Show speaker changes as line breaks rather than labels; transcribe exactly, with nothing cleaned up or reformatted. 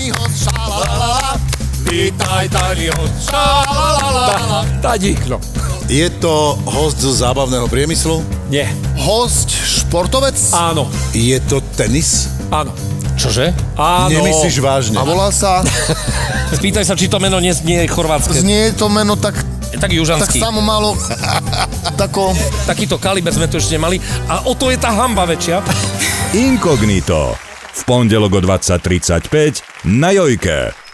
tajný host, šalalala. Vítaj, tajný host, šalalala.
Tadik, no.
Je to host zo zábavného priemyslu?
Nie.
Host, športovec?
Áno.
Je to tenis?
Áno.
Čože?
Áno.
Nemyslíš vážne?
A volá sa...
Spýtaj sa, či to meno nie, nie je chorvátske.
Znie to meno tak...
Je tak južanský.
Tak samo malo... Tako...
Takýto kaliber sme tu ešte nemali. A o to je tá hamba väčšia.
Inkognito. V pondelok o dvadsať tridsaťpäť na Jojke.